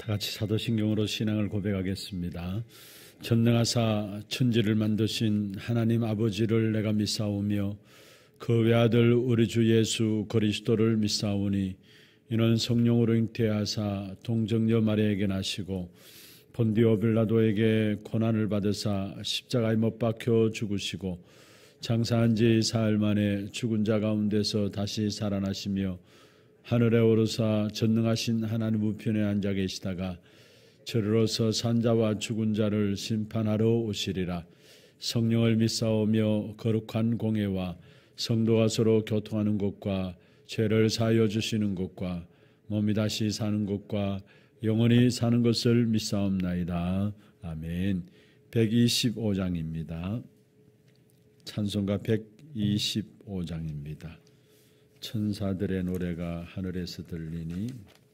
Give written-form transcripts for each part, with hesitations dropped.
다 같이 사도신경으로 신앙을 고백하겠습니다. 전능하사 천지를 만드신 하나님 아버지를 내가 믿사오며 그 외아들 우리 주 예수 그리스도를 믿사오니 이는 성령으로 잉태하사 동정녀 마리아에게 나시고 본디오 빌라도에게 고난을 받으사 십자가에 못 박혀 죽으시고 장사한 지 사흘 만에 죽은 자 가운데서 다시 살아나시며 하늘에 오르사 전능하신 하나님 우편에 앉아 계시다가 저리로서 산자와 죽은 자를 심판하러 오시리라. 성령을 믿사오며 거룩한 공회와 성도가 서로 교통하는 것과 죄를 사하여 주시는 것과 몸이 다시 사는 것과 영원히 사는 것을 믿사옵나이다. 아멘. 125장입니다. 찬송가 125장입니다. 천사들의 노래가 하늘에서 들리니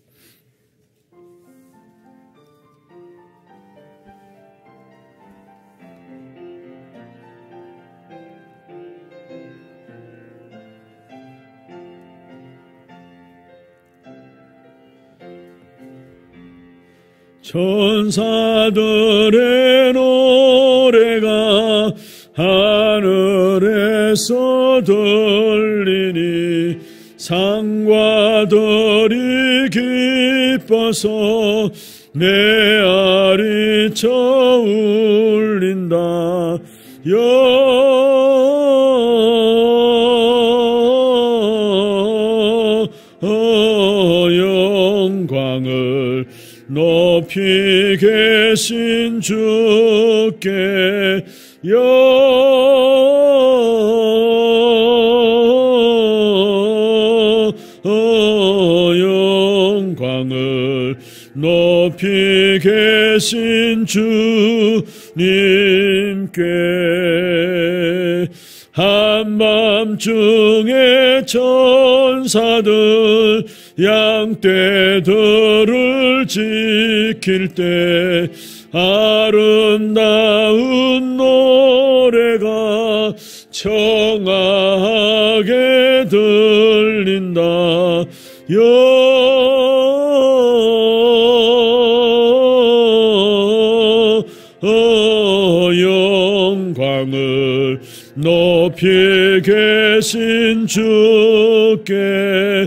천사들의 노래가 하늘에서 들리니 상과 들이 기뻐서 메아리쳐 울린다. 영광을 높이 계신 주께 영광을 높이 계신 주님께 한밤중에 천사들 양떼들을 지킬 때 아름다운 노래가 청아하게 들린다. 영광을 높이 계신 주께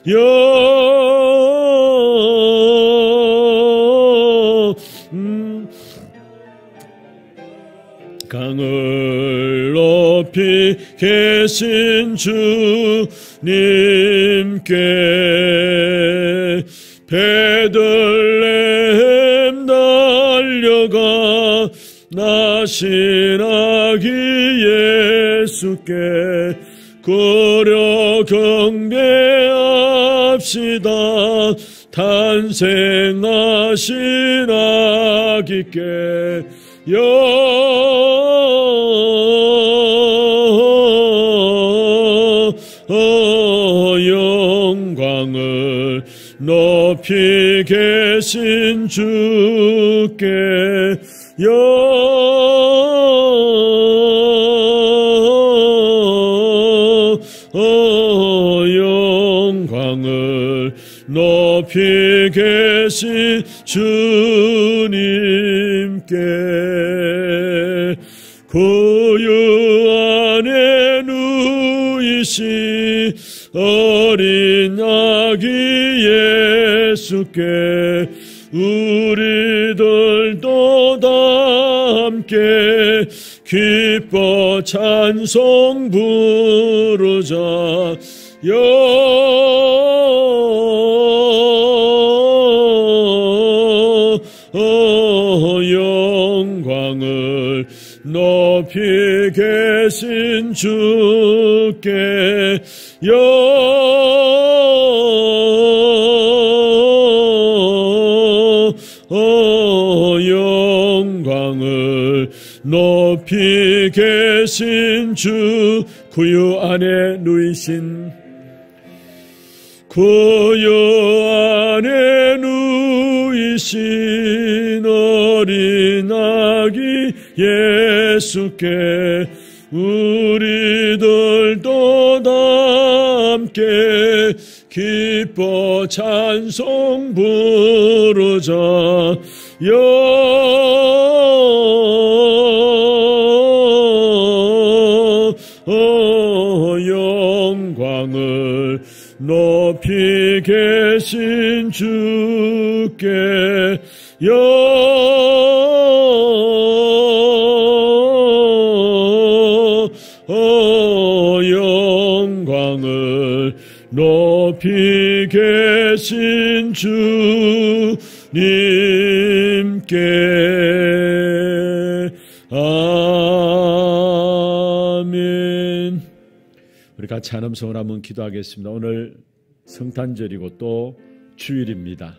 영광을 높이 계신 주님께 베들레헴 달려가 나신 아기 예수께 구려 경배합시다. 탄생하신 아기께 영광을 높이 계신 주께 영광을 높이 계신 주님께 구유 안에 누이신 어린 아기 예수께 우리들도 다 함께 기뻐 찬송 부르자. 영광을 높이 계신 주께 영광을 높이 계신 주 구유 안에 누이신 구유 안에 누이신 어린 아기 예수께 우리들도 다 함께 기뻐 찬송 부르자. 영광을 높이 계신 주께 영광을 높이 계신 주님께. 아멘. 우리 같이 한 음성을 한번 기도하겠습니다. 오늘 성탄절이고 또 주일입니다.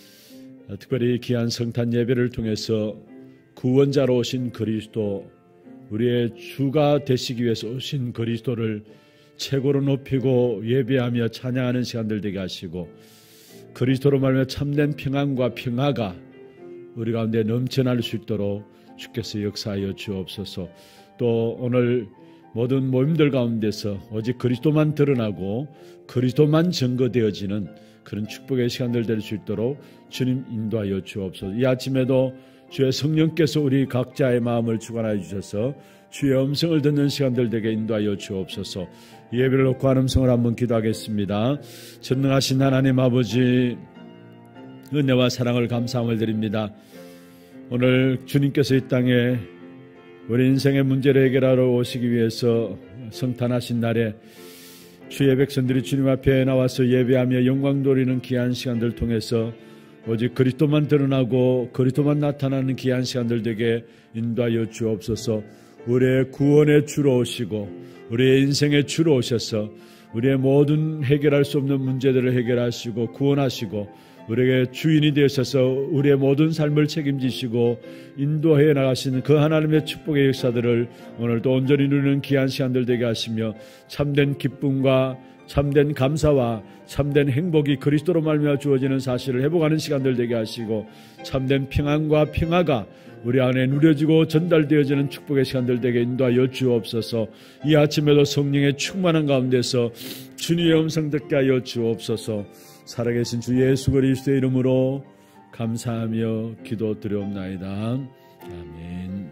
특별히 귀한 성탄 예배를 통해서 구원자로 오신 그리스도, 우리의 주가 되시기 위해서 오신 그리스도를 최고로 높이고 예배하며 찬양하는 시간들 되게 하시고, 그리스도로 말하며 참된 평안과 평화가 우리 가운데 넘쳐날 수 있도록 주께서 역사하여 주옵소서. 또 오늘 모든 모임들 가운데서 오직 그리스도만 드러나고 그리스도만 증거되어지는 그런 축복의 시간들 될 수 있도록 주님 인도하여 주옵소서. 이 아침에도 주의 성령께서 우리 각자의 마음을 주관하여 주셔서 주의 음성을 듣는 시간들 되게 인도하여 주옵소서. 예배를 놓고 한 음성을 한번 기도하겠습니다. 전능하신 하나님 아버지, 은혜와 사랑을 감사함을 드립니다. 오늘 주님께서 이 땅에 우리 인생의 문제를 해결하러 오시기 위해서 성탄하신 날에 주의 백성들이 주님 앞에 나와서 예배하며 영광 돌리는 귀한 시간들 통해서 오직 그리스도만 드러나고 그리스도만 나타나는 귀한 시간들 되게 인도하여 주옵소서. 우리의 구원의 주로 오시고 우리의 인생의 주로 오셔서 우리의 모든 해결할 수 없는 문제들을 해결하시고 구원하시고 우리에게 주인이 되셔서 우리의 모든 삶을 책임지시고 인도해 나가시는 그 하나님의 축복의 역사들을 오늘도 온전히 누리는 귀한 시간들 되게 하시며 참된 기쁨과 참된 감사와 참된 행복이 그리스도로 말미암아 주어지는 사실을 회복하는 시간들 되게 하시고 참된 평안과 평화가 우리 안에 누려지고 전달되어지는 축복의 시간들 되게 인도하여 주옵소서. 이 아침에도 성령의 충만한 가운데서 주님의 음성 듣게 하여 주옵소서. 살아계신 주 예수 그리스도의 이름으로 감사하며 기도드리옵나이다. 아멘.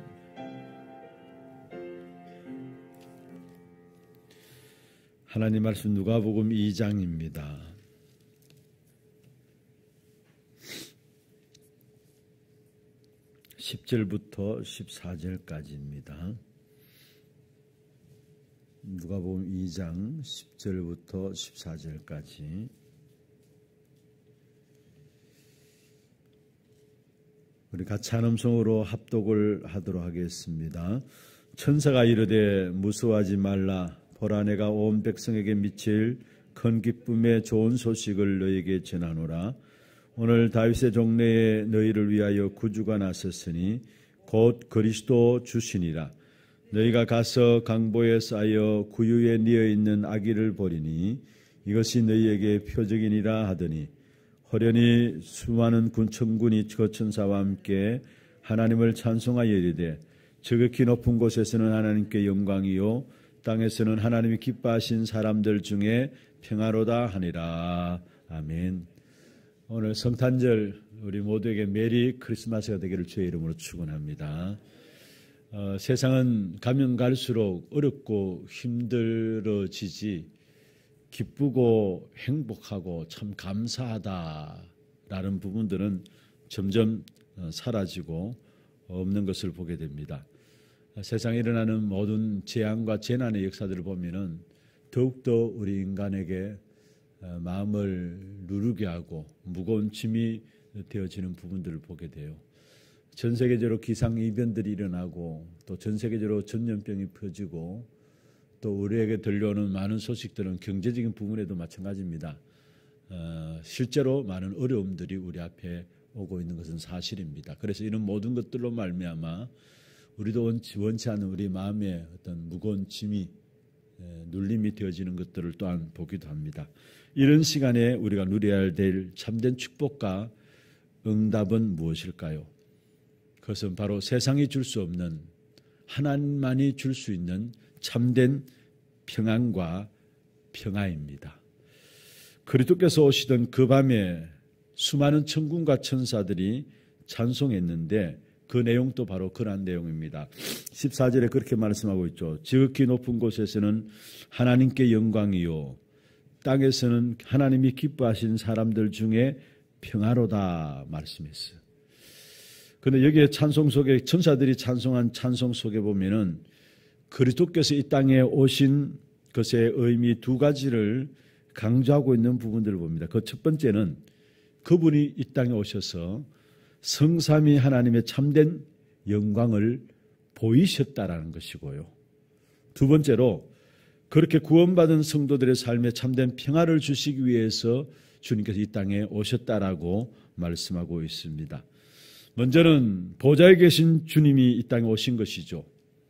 하나님 말씀 누가복음 2장입니다. 10절부터 14절까지입니다. 누가복음 2장 10절부터 14절까지. 우리 같이 한 음성으로 합독을 하도록 하겠습니다. 천사가 이르되 무서워하지 말라. 보라, 내가 온 백성에게 미칠 큰 기쁨의 좋은 소식을 너희에게 전하노라. 오늘 다윗의 종래에 너희를 위하여 구주가 나섰으니 곧 그리스도 주시니라. 너희가 가서 강보에 쌓여 구유에 뉘어 있는 아기를 보리니 이것이 너희에게 표적이니라 하더니, 호련히 수많은 천군이 그 천사와 함께 하나님을 찬송하여 이르되, 지극히 높은 곳에서는 하나님께 영광이요 땅에서는 하나님이 기뻐하신 사람들 중에 평화로다 하니라. 아멘. 오늘 성탄절 우리 모두에게 메리 크리스마스가 되기를 주의 이름으로 축원합니다. 세상은 가면 갈수록 어렵고 힘들어지지 기쁘고 행복하고 참 감사하다라는 부분들은 점점 사라지고 없는 것을 보게 됩니다. 세상에 일어나는 모든 재앙과 재난의 역사들을 보면은 더욱더 우리 인간에게 마음을 누르게 하고 무거운 짐이 되어지는 부분들을 보게 돼요. 전 세계적으로 기상이변들이 일어나고 또 전 세계적으로 전염병이 퍼지고 또 우리에게 들려오는 많은 소식들은 경제적인 부분에도 마찬가지입니다. 실제로 많은 어려움들이 우리 앞에 오고 있는 것은 사실입니다. 그래서 이런 모든 것들로 말미암아 우리도 원치 않는 우리 마음에 어떤 무거운 짐이 눌림이 되어지는 것들을 또한 보기도 합니다. 이런 시간에 우리가 누려야 될 참된 축복과 응답은 무엇일까요? 그것은 바로 세상이 줄 수 없는 하나님만이 줄 수 있는 참된 평안과 평화입니다. 그리스도께서 오시던 그 밤에 수많은 천군과 천사들이 찬송했는데 그 내용도 바로 그러한 내용입니다. 14절에 그렇게 말씀하고 있죠. 지극히 높은 곳에서는 하나님께 영광이요 땅에서는 하나님이 기뻐하신 사람들 중에 평화로다 말씀했어요. 그런데 여기에 찬송 속에 천사들이 찬송한 찬송 속에 보면은 그리스도께서 이 땅에 오신 것의 의미 두 가지를 강조하고 있는 부분들을 봅니다. 그 첫 번째는 그분이 이 땅에 오셔서 성삼위 하나님의 참된 영광을 보이셨다라는 것이고요. 두 번째로 그렇게 구원받은 성도들의 삶에 참된 평화를 주시기 위해서 주님께서 이 땅에 오셨다라고 말씀하고 있습니다. 먼저는 보좌에 계신 주님이 이 땅에 오신 것이죠.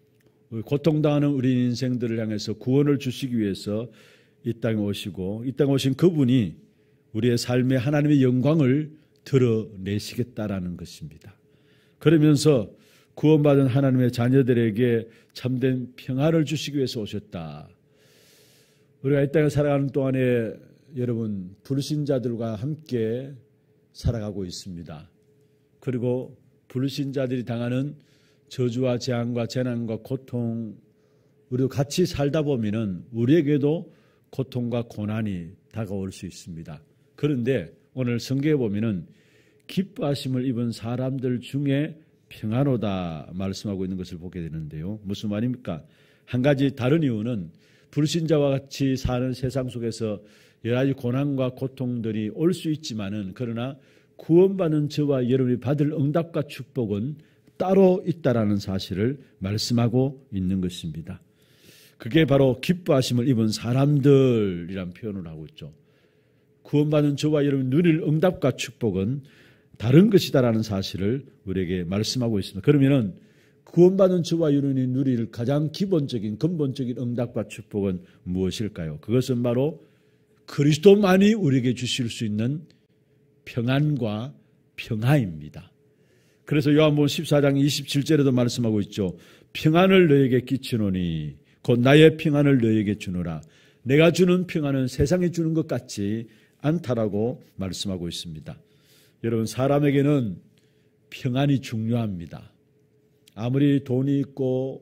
고통당하는 우리 인생들을 향해서 구원을 주시기 위해서 이 땅에 오시고 이 땅에 오신 그분이 우리의 삶에 하나님의 영광을 드러내시겠다라는 것입니다. 그러면서 구원받은 하나님의 자녀들에게 참된 평화를 주시기 위해서 오셨다. 우리가 이 땅에 살아가는 동안에 여러분 불신자들과 함께 살아가고 있습니다. 그리고 불신자들이 당하는 저주와 재앙과 재난과 고통 우리도 같이 살다 보면은 우리에게도 고통과 고난이 다가올 수 있습니다. 그런데 오늘 성경에 보면은 기뻐하심을 입은 사람들 중에 평안하다 말씀하고 있는 것을 보게 되는데요. 무슨 말입니까? 한 가지 다른 이유는 불신자와 같이 사는 세상 속에서 여러 가지 고난과 고통들이 올 수 있지만은 그러나 구원받는 저와 여러분이 받을 응답과 축복은 따로 있다라는 사실을 말씀하고 있는 것입니다. 그게 바로 기뻐하심을 입은 사람들이란 표현을 하고 있죠. 구원받는 저와 여러분 누릴 응답과 축복은 다른 것이다라는 사실을 우리에게 말씀하고 있습니다. 그러면은 구원받은 저와 여러분이 누릴 가장 기본적인 근본적인 응답과 축복은 무엇일까요? 그것은 바로 그리스도만이 우리에게 주실 수 있는 평안과 평화입니다. 그래서 요한복음 14장 27절에도 말씀하고 있죠. 평안을 너에게 끼치노니 곧 나의 평안을 너에게 주노라. 내가 주는 평안은 세상에 주는 것 같지 않다라고 말씀하고 있습니다. 여러분 사람에게는 평안이 중요합니다. 아무리 돈이 있고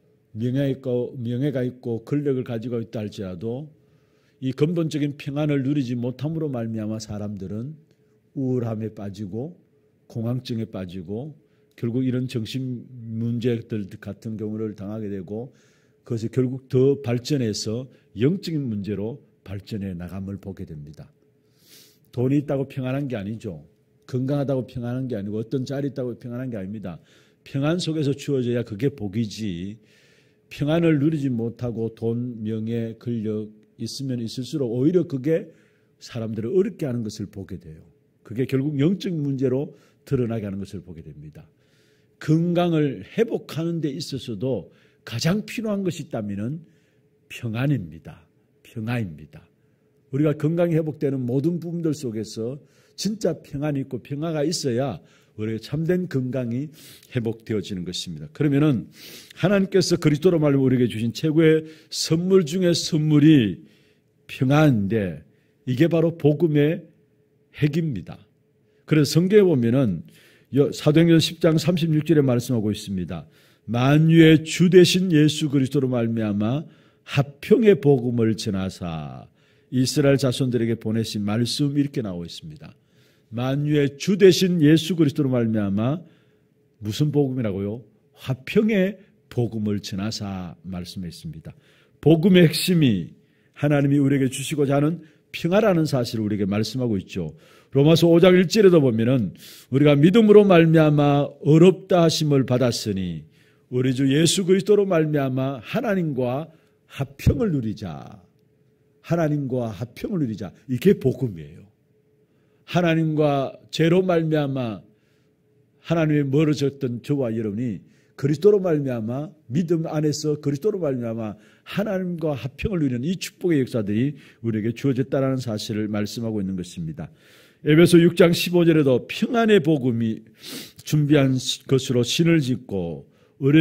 명예가 있고 권력을 가지고 있다 할지라도 이 근본적인 평안을 누리지 못함으로 말미암아 사람들은 우울함에 빠지고 공황증에 빠지고 결국 이런 정신 문제들 같은 경우를 당하게 되고 그것이 결국 더 발전해서 영적인 문제로 발전해 나감을 보게 됩니다. 돈이 있다고 평안한 게 아니죠. 건강하다고 평안한 게 아니고 어떤 자리 있다고 평안한 게 아닙니다. 평안 속에서 주어져야 그게 복이지 평안을 누리지 못하고 돈, 명예, 권력 있으면 있을수록 오히려 그게 사람들을 어렵게 하는 것을 보게 돼요. 그게 결국 영적 문제로 드러나게 하는 것을 보게 됩니다. 건강을 회복하는 데 있어서도 가장 필요한 것이 있다면 평안입니다. 평화입니다. 우리가 건강이 회복되는 모든 부분들 속에서 진짜 평안이 있고 평화가 있어야 우리의 참된 건강이 회복되어지는 것입니다. 그러면은 하나님께서 그리스도로 말로 우리에게 주신 최고의 선물 중에 선물이 평안인데 이게 바로 복음의 핵입니다. 그래서 성경에 보면은 사도행전 10장 36절에 말씀하고 있습니다. 만유의 주 되신 예수 그리스도로 말미암아 화평의 복음을 전하사 이스라엘 자손들에게 보내신 말씀 이렇게 나오고 있습니다. 만유의 주 되신 예수 그리스도로 말미암아 무슨 복음이라고요? 화평의 복음을 전하사 말씀했습니다. 복음의 핵심이 하나님이 우리에게 주시고자 하는 평화라는 사실을 우리에게 말씀하고 있죠. 로마서 5장 1절에도 보면은 우리가 믿음으로 말미암아 어렵다 하심을 받았으니 우리 주 예수 그리스도로 말미암아 하나님과 화평을 누리자. 하나님과 화평을 누리자. 이게 복음이에요. 하나님과 죄로 말미암아 하나님의 멀어졌던 저와 여러분이 그리스도로 말미암아 믿음 안에서 그리스도로 말미암아 하나님과 화평을 누리는 이 축복의 역사들이 우리에게 주어졌다는 사실을 말씀하고 있는 것입니다. 에베소 6장 15절에도 평안의 복음이 준비한 것으로 신을 짓고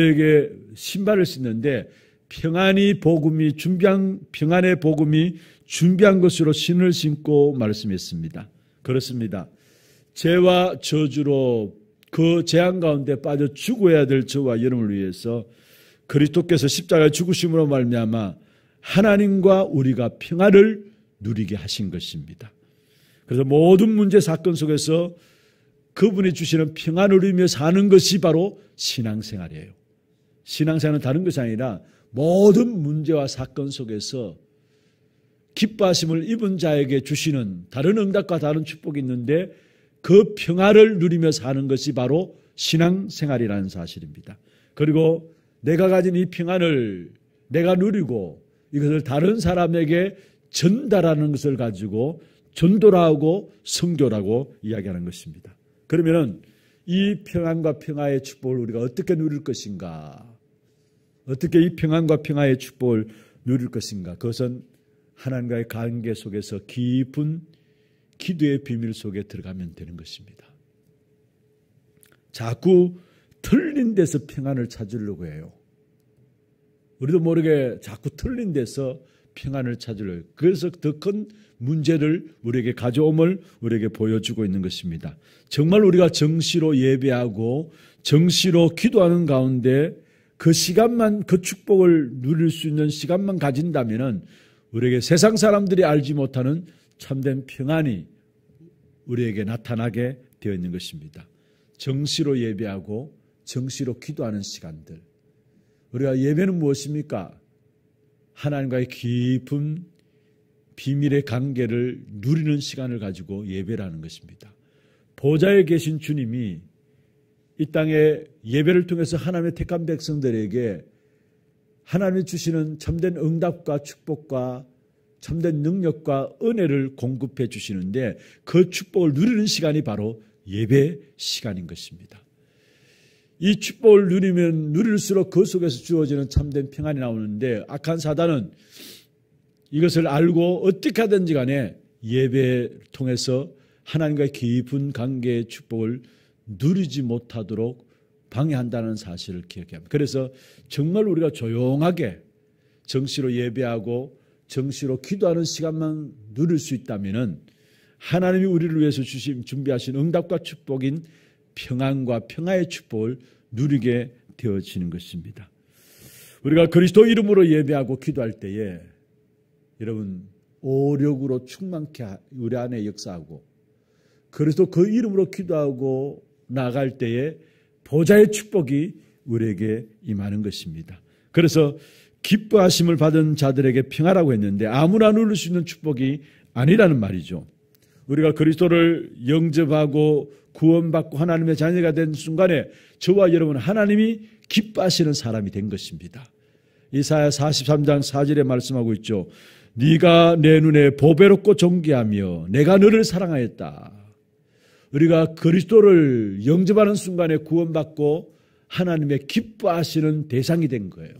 우리에게 신발을 신는데 평안의 복음이 준비한 것으로 신을 신고 말씀했습니다. 그렇습니다. 죄와 저주로 그 재앙 가운데 빠져 죽어야 될 저와 여러분을 위해서 그리스도께서 십자가에 죽으심으로 말미암아 하나님과 우리가 평화를 누리게 하신 것입니다. 그래서 모든 문제 사건 속에서 그분이 주시는 평안을 누리며 사는 것이 바로 신앙생활이에요. 신앙생활은 다른 것이 아니라 모든 문제와 사건 속에서 기뻐하심을 입은 자에게 주시는 다른 응답과 다른 축복이 있는데 그 평화를 누리며 사는 것이 바로 신앙생활이라는 사실입니다. 그리고 내가 가진 이 평안을 내가 누리고 이것을 다른 사람에게 전달하는 것을 가지고 전도라고 성교라고 이야기하는 것입니다. 그러면 이 평안과 평화의 축복을 우리가 어떻게 누릴 것인가? 어떻게 이 평안과 평화의 축복을 누릴 것인가? 그것은 하나님과의 관계 속에서 깊은 기도의 비밀 속에 들어가면 되는 것입니다. 자꾸 틀린 데서 평안을 찾으려고 해요. 우리도 모르게 자꾸 틀린 데서 평안을 찾으려고 해요. 그래서 더 큰 문제를 우리에게 가져옴을 우리에게 보여주고 있는 것입니다. 정말 우리가 정시로 예배하고 정시로 기도하는 가운데 그 시간만, 그 축복을 누릴 수 있는 시간만 가진다면은 우리에게 세상 사람들이 알지 못하는 참된 평안이 우리에게 나타나게 되어 있는 것입니다. 정시로 예배하고 정시로 기도하는 시간들. 우리가 예배는 무엇입니까? 하나님과의 깊은 비밀의 관계를 누리는 시간을 가지고 예배라는 것입니다. 보좌에 계신 주님이 이 땅에 예배를 통해서 하나님의 택한 백성들에게 하나님이 주시는 참된 응답과 축복과 참된 능력과 은혜를 공급해 주시는데 그 축복을 누리는 시간이 바로 예배 시간인 것입니다. 이 축복을 누리면 누릴수록 그 속에서 주어지는 참된 평안이 나오는데 악한 사단은 이것을 알고 어떻게 하든지 간에 예배를 통해서 하나님과의 깊은 관계의 축복을 누리지 못하도록 방해한다는 사실을 기억해야 합니다. 그래서 정말 우리가 조용하게 정시로 예배하고 정시로 기도하는 시간만 누릴 수 있다면 하나님이 우리를 위해서 준비하신 응답과 축복인 평안과 평화의 축복을 누리게 되어지는 것입니다. 우리가 그리스도 이름으로 예배하고 기도할 때에 여러분 오력으로 충만케 우리 안에 역사하고 그리스도 그 이름으로 기도하고 나갈 때에 보좌의 축복이 우리에게 임하는 것입니다. 그래서 기뻐하심을 받은 자들에게 평화라고 했는데 아무나 누릴 수 있는 축복이 아니라는 말이죠. 우리가 그리스도를 영접하고 구원받고 하나님의 자녀가 된 순간에 저와 여러분은 하나님이 기뻐하시는 사람이 된 것입니다. 이사야 43장 4절에 말씀하고 있죠. 네가 내 눈에 보배롭고 존귀하며 내가 너를 사랑하였다. 우리가 그리스도를 영접하는 순간에 구원받고 하나님의 기뻐하시는 대상이 된 거예요.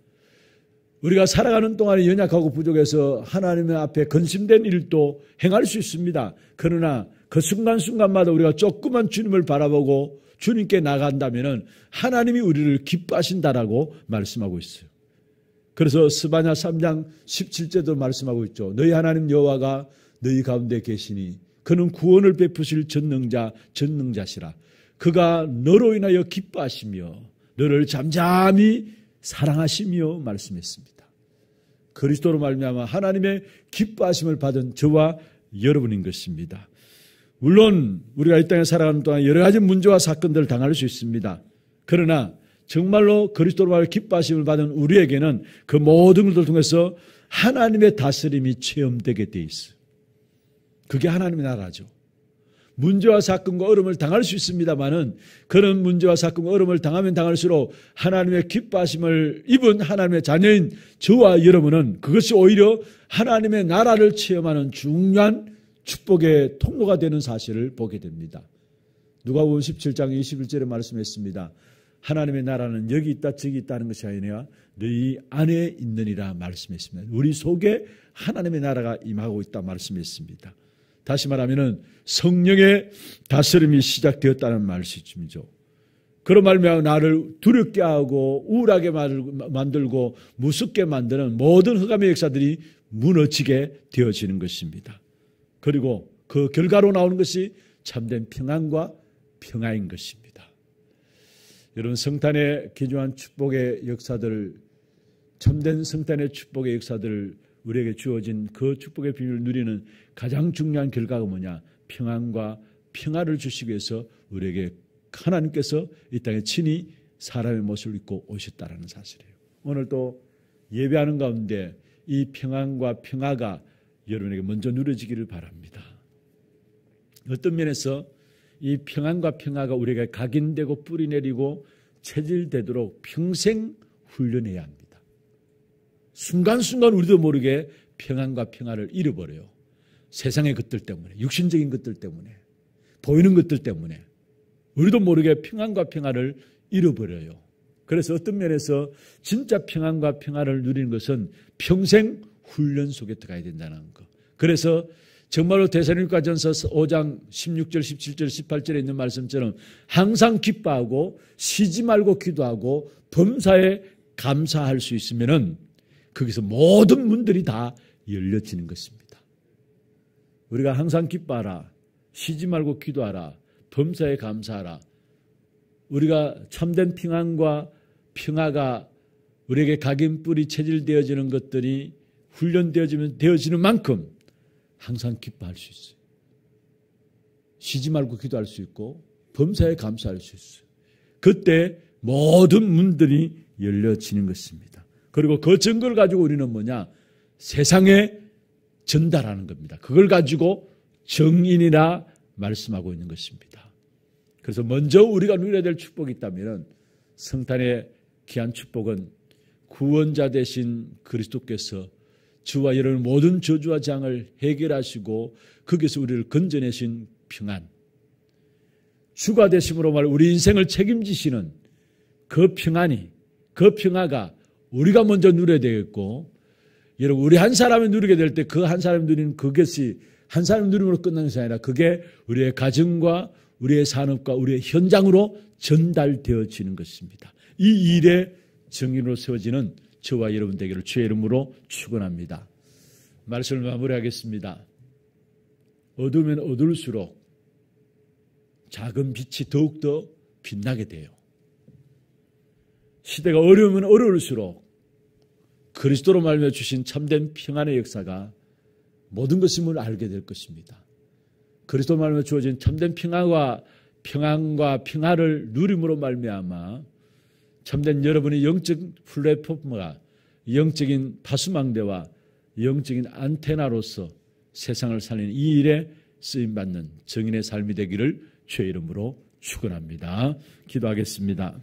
우리가 살아가는 동안에 연약하고 부족해서 하나님의 앞에 근심된 일도 행할 수 있습니다. 그러나 그 순간순간마다 우리가 조그만 주님을 바라보고 주님께 나간다면 하나님이 우리를 기뻐하신다라고 말씀하고 있어요. 그래서 스바냐 3장 17절도 말씀하고 있죠. 너희 하나님 여호와가 너희 가운데 계시니 그는 구원을 베푸실 전능자시라. 그가 너로 인하여 기뻐하시며 너를 잠잠히 사랑하시며 말씀했습니다. 그리스도로 말미암아 하나님의 기뻐하심을 받은 저와 여러분인 것입니다. 물론 우리가 이 땅에 살아가는 동안 여러 가지 문제와 사건들을 당할 수 있습니다. 그러나 정말로 그리스도로 말미암아 기뻐하심을 받은 우리에게는 그 모든 것을 통해서 하나님의 다스림이 체험되게 돼 있어요. 그게 하나님의 나라죠. 문제와 사건과 어려움을 당할 수 있습니다만은 그런 문제와 사건과 어려움을 당하면 당할수록 하나님의 기뻐하심을 입은 하나님의 자녀인 저와 여러분은 그것이 오히려 하나님의 나라를 체험하는 중요한 축복의 통로가 되는 사실을 보게 됩니다. 누가복음 17장 21절에 말씀했습니다. 하나님의 나라는 여기 있다 저기 있다는 것이 아니라 너희 안에 있느니라 말씀했습니다. 우리 속에 하나님의 나라가 임하고 있다 말씀했습니다. 다시 말하면 성령의 다스림이 시작되었다는 말씀이죠. 그런 말미암아 나를 두렵게 하고 우울하게 만들고 무섭게 만드는 모든 흑암의 역사들이 무너지게 되어지는 것입니다. 그리고 그 결과로 나오는 것이 참된 평안과 평화인 것입니다. 여러분, 성탄의 귀중한 축복의 역사들, 참된 성탄의 축복의 역사들을 우리에게 주어진 그 축복의 비밀을 누리는 가장 중요한 결과가 뭐냐? 평안과 평화를 주시기 위해서 우리에게 하나님께서 이 땅에 친히 사람의 모습을 입고 오셨다는 사실이에요. 오늘 또 예배하는 가운데 이 평안과 평화가 여러분에게 먼저 누려지기를 바랍니다. 어떤 면에서 이 평안과 평화가 우리에게 각인되고 뿌리내리고 체질되도록 평생 훈련해야 합니다. 순간순간 우리도 모르게 평안과 평화를 잃어버려요. 세상의 것들 때문에, 육신적인 것들 때문에, 보이는 것들 때문에 우리도 모르게 평안과 평화를 잃어버려요. 그래서 어떤 면에서 진짜 평안과 평화를 누리는 것은 평생 훈련 속에 들어가야 된다는 것. 그래서 정말로 데살로니가전서 5장 16절, 17절, 18절에 있는 말씀처럼 항상 기뻐하고 쉬지 말고 기도하고 범사에 감사할 수 있으면은 거기서 모든 문들이 다 열려지는 것입니다. 우리가 항상 기뻐하라, 쉬지 말고 기도하라, 범사에 감사하라. 우리가 참된 평안과 평화가 우리에게 각인뿌리 체질되어지는 것들이 훈련되어지는 만큼 항상 기뻐할 수 있어요. 쉬지 말고 기도할 수 있고 범사에 감사할 수 있어요. 그때 모든 문들이 열려지는 것입니다. 그리고 그 증거를 가지고 우리는 뭐냐? 세상에 전달하는 겁니다. 그걸 가지고 정인이라 말씀하고 있는 것입니다. 그래서 먼저 우리가 누려야 될 축복이 있다면 성탄의 귀한 축복은 구원자 되신 그리스도께서 주와 여러분 모든 저주와 장을 해결하시고 거기서 우리를 건져내신 평안, 주가 되심으로 말 우리 인생을 책임지시는 그 평안이, 그 평화가 우리가 먼저 누려야 되겠고, 여러분 우리 한 사람이 누리게 될 때 그 한 사람이 누리는 그것이 한 사람이 누림으로 끝나는 것이 아니라 그게 우리의 가정과 우리의 산업과 우리의 현장으로 전달되어지는 것입니다. 이 일의 정인으로 세워지는 저와 여러분 되기를 주의 이름으로 축원합니다. 말씀을 마무리하겠습니다. 어두우면 어두울수록 작은 빛이 더욱더 빛나게 돼요. 시대가 어려우면 어려울수록 그리스도로 말미암아 주신 참된 평안의 역사가 모든 것임을 알게 될 것입니다. 그리스도로 말미암아 주어진 참된 평안과 평화를 누림으로 말미암아 참된 여러분의 영적 플랫폼과 영적인 파수망대와 영적인 안테나로서 세상을 살리는 이 일에 쓰임받는 정인의 삶이 되기를 주의 이름으로 축원합니다. 기도하겠습니다.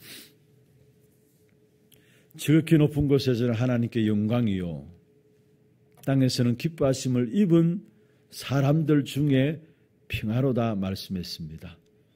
지극히 높은 곳에서는 하나님께 영광이요 땅에서는 기뻐하심을 입은 사람들 중에 평화로다 말씀했습니다.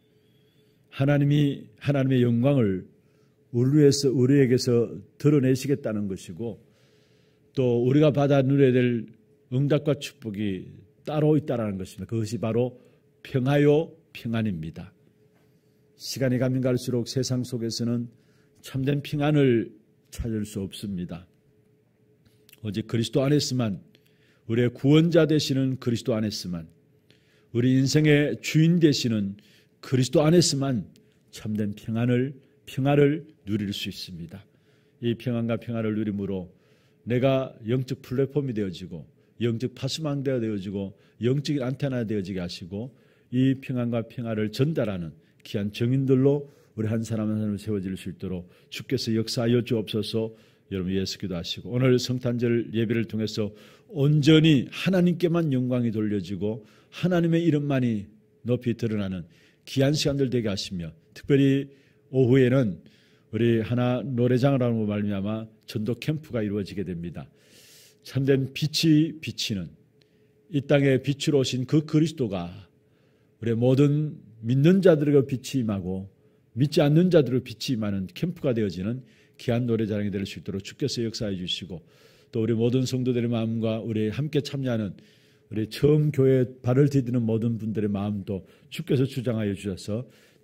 하나님의 영광을 우리에게서 드러내시겠다는 것이고 또 우리가 받아 누려야 될 응답과 축복이 따로 있다는 것입니다. 그것이 바로 평화요 평안입니다. 시간이 가면 갈수록 세상 속에서는 참된 평안을 찾을 수 없습니다. 오직 그리스도 안에서만, 우리의 구원자 되시는 그리스도 안에서만, 우리 인생의 주인 되시는 그리스도 안에서만 참된 평화를 누릴 수 있습니다. 이 평안과 평화를 누림으로 내가 영적 플랫폼이 되어지고 영적 파수망대가 되어지고 영적인 안테나가 되어지게 하시고 이 평안과 평화를 전달하는 귀한 정인들로 우리 한 사람 한 사람을 세워질 수 있도록 주께서 역사하여 주옵소서. 여러분 예수 기도하시고 오늘 성탄절 예배를 통해서 온전히 하나님께만 영광이 돌려지고 하나님의 이름만이 높이 드러나는 귀한 시간들 되게 하시며 특별히 오후에는 우리 하나 노래장을 하는 말미암아 전도 캠프가 이루어지게 됩니다. 참된 빛이 비치는 이 땅에 빛으로 오신 그 그리스도가 우리 모든 믿는 자들에게 빛이 임하고 믿지 않는 자들의 빛이 임하는 캠프가 되어지는 귀한 노래자랑이 될 수 있도록 주께서 역사해 주시고 또 우리 모든 성도들의 마음과 우리 함께 참여하는 우리 처음 교회에 발을 디디는 모든 분들의 마음도 주께서 주장하여 주셔서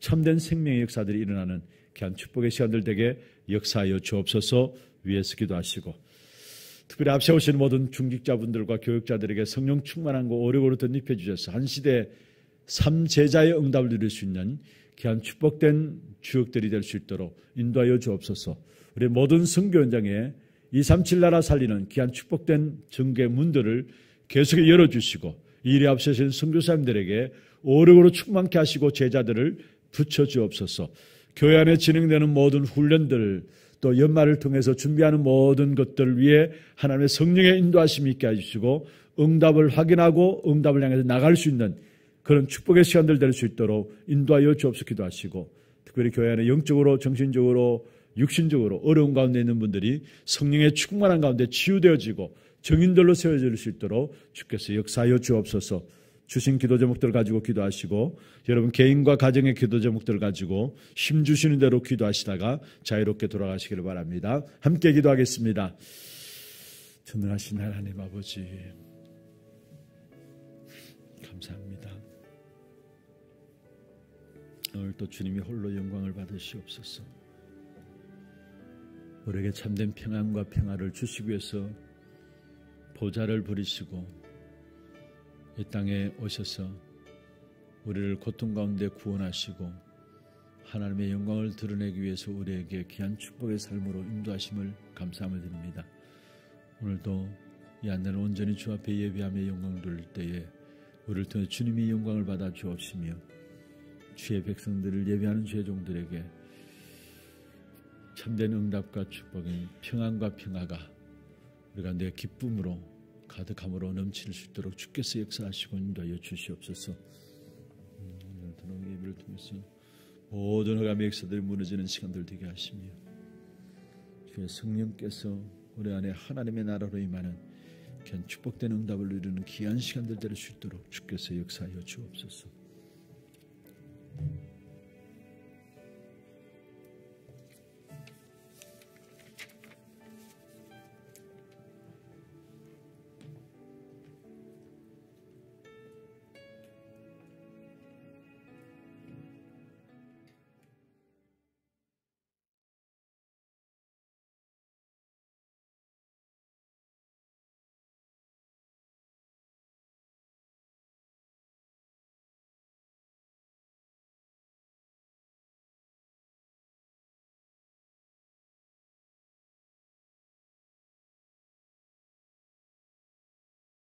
참된 생명의 역사들이 일어나는 귀한 축복의 시간들 되게 역사하여 주옵소서. 위에서 기도하시고 특별히 앞서 오신 모든 중직자분들과 교육자들에게 성령 충만한 거 오래오래 덧입혀 주셔서 한 시대 3제자의 응답을 누릴 수 있는 귀한 축복된 주역들이 될 수 있도록 인도하여 주옵소서. 우리 모든 선교 현장에 237 나라 살리는 귀한 축복된 전개 문들을 계속 열어주시고 이 일에 앞서신 선교사님들에게 오래오래 충만케 하시고 제자들을 붙여주옵소서. 교회 안에 진행되는 모든 훈련들 또 연말을 통해서 준비하는 모든 것들을 위해 하나님의 성령의 인도하심이 있게 해주시고 응답을 확인하고 응답을 향해서 나갈 수 있는 그런 축복의 시간들 될 수 있도록 인도하여 주옵소서. 기도하시고 특별히 교회 안에 영적으로 정신적으로 육신적으로 어려운 가운데 있는 분들이 성령의 충만한 가운데 치유되어지고 정인들로 세워질 수 있도록 주께서 역사하여 주옵소서. 주신 기도 제목들 가지고 기도하시고 여러분 개인과 가정의 기도 제목들 가지고 힘 주시는 대로 기도하시다가 자유롭게 돌아가시기를 바랍니다. 함께 기도하겠습니다. 전능하신 하나님 아버지 감사합니다. 오늘 또 주님이 홀로 영광을 받으시옵소서. 우리에게 참된 평안과 평화를 주시기 위해서 보좌를 부리시고 이 땅에 오셔서 우리를 고통 가운데 구원하시고 하나님의 영광을 드러내기 위해서 우리에게 귀한 축복의 삶으로 인도하심을 감사함을 드립니다. 오늘도 이 안내는 온전히 주 앞에 예배하며 영광을 돌릴 때에 우리를 통해 주님이 영광을 받아 주옵시며 주의 백성들을 예배하는 주의 종들에게 참된 응답과 축복인 평안과 평화가 우리 가운데 기쁨으로 가득함으로 넘칠 수 있도록 주께서 역사하시고 인도하여 주시옵소서. 오늘 예배를 통해서 모든 흑암의 역사들이 무너지는 시간들 되게 하시며 주의 성령께서 우리 안에 하나님의 나라로 임하는 귀한 축복된 응답을 누리는 귀한 시간들 될 수 있도록 주께서 역사하여 주옵소서.